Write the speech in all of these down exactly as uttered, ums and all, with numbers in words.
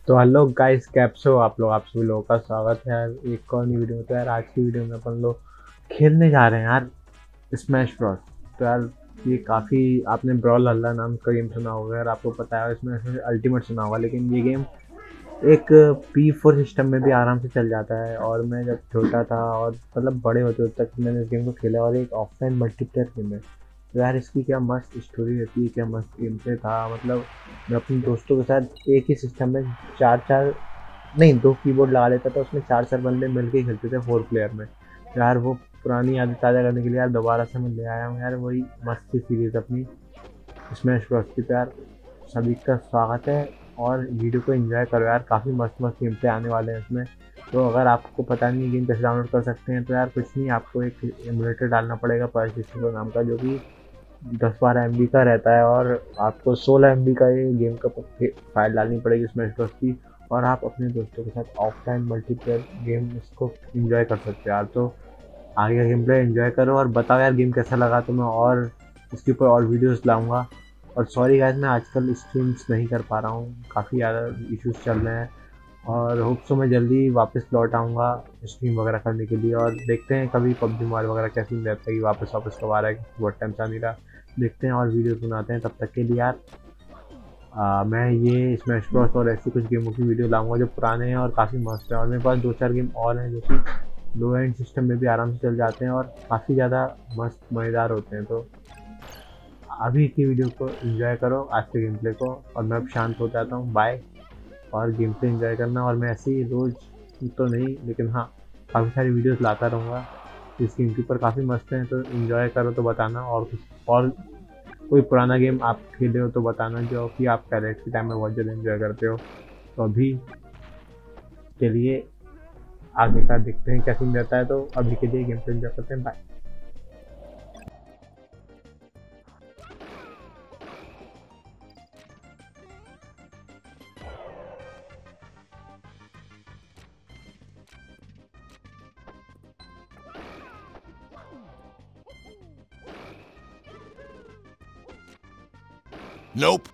तो hello guys, caps हो आप लोग। आप सभी लोगों का स्वागत है यार एक और नई वीडियो में। तो यार आज की वीडियो में अपन लोग खेलने जा रहे हैं यार स्मैश ब्रॉस। तो यार ये काफ़ी, आपने ब्रॉल हल्ला नाम का गेम सुना होगा यार, आपको पता है इसमें अल्टीमेट सुना होगा, लेकिन ये गेम एक पी फोर सिस्टम में भी आराम से चल जाता है। और मैं जब छोटा था और मतलब बड़े होते होते तक मैंने इस गेम को खेला, और एक ऑफलाइन मल्टीप्लेयर गेम है। तो यार इसकी क्या मस्त स्टोरी रहती है, क्या मस्त गेम प्ले था। मतलब मैं अपने दोस्तों के साथ एक ही सिस्टम में चार चार नहीं, दो कीबोर्ड लगा लेता था, उसमें चार चार बंदे मिलके खेलते थे फोर प्लेयर में। यार वो पुरानी यादें ताज़ा करने के लिए यार दोबारा से मैं ले आया हूँ यार वही मस्ती सीरीज़ अपनी स्मैश ब्रॉस की। तो यार सभी का स्वागत है और वीडियो को एंजॉय करो यार, काफ़ी मस्त मस्त गेम प्ले आने वाले हैं इसमें। तो अगर आपको पता नहीं गेम कैसे डाउनलोड कर सकते हैं, तो यार कुछ नहीं, आपको एक एमुलेटर डालना पड़ेगा पावर सिक्सटी फोर नाम का, जो कि दस बारह एम बी का रहता है। और आपको सोलह एम बी का ये गेम का फाइल डालनी पड़ेगी स्मैश ब्रॉस की। और आप अपने दोस्तों के साथ ऑफलाइन मल्टीप्लेयर गेम इसको एंजॉय कर सकते हो यार। तो आगे का गेम प्ले एंजॉय करो और बताओ यार गेम कैसा लगा। तो मैं और इसके ऊपर और वीडियोस लाऊंगा। और सॉरी गाइस, मैं आजकल स्ट्रीम्स नहीं कर पा रहा हूँ, काफ़ी ज़्यादा इश्यूज चल रहे हैं। और होप सो मैं जल्दी वापस लौट आऊँगा स्ट्रीम वगैरह करने के लिए। और देखते हैं कभी पबजी मोबाइल वगैरह कैसे रहता है कि वापस वापस कब आ रहा है, बहुत टाइम से आ नहीं रहा। देखते हैं और वीडियोस बनाते हैं। तब तक के लिए यार आ, मैं ये स्मैश ब्रॉस और ऐसी कुछ गेमों की वीडियो लाऊंगा जो पुराने हैं और काफ़ी मस्त हैं। और मेरे पास दो चार गेम और हैं जो कि लो एंड सिस्टम में भी आराम से चल जाते हैं और काफ़ी ज़्यादा मस्त मज़ेदार होते हैं। तो अभी की वीडियो को एंजॉय करो, आज के गेम प्ले को। और मैं अब शांत हो जाता हूँ, बाय। और गेम प्ले एंजॉय करना। और मैं ऐसे ही रोज़ तो नहीं, लेकिन हाँ काफ़ी सारी वीडियोस लाता रहूँगा। इस गेम के ऊपर काफ़ी मस्त हैं, तो एंजॉय करो तो बताना। और कुछ और कोई पुराना गेम आप खेले हो तो बताना, जो कि आप पहले के टाइम में बहुत ज़्यादा एंजॉय करते हो। तो अभी के लिए आगे का देखते हैं क्या सीन रहता है। तो अभी के लिए गेम प्ले एंजॉय करते हैं, बाय। Nope.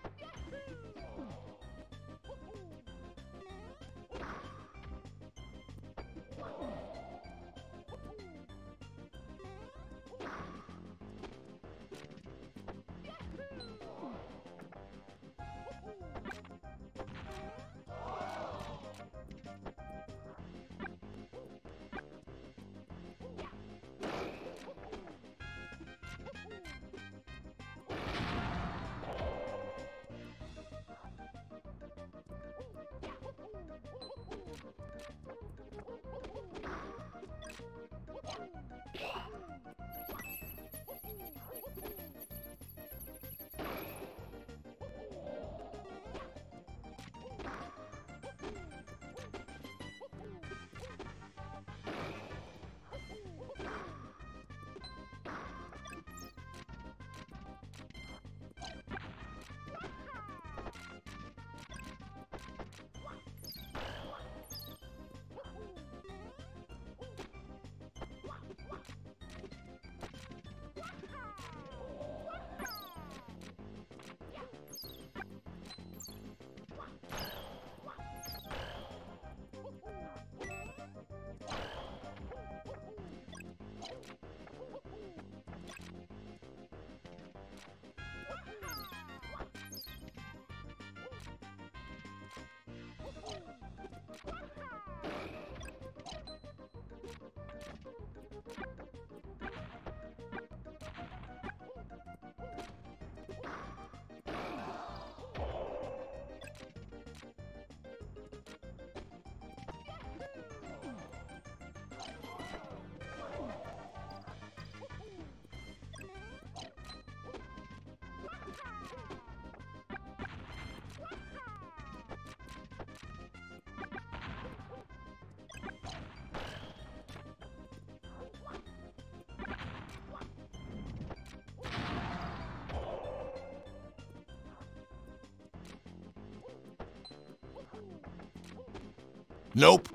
Nope.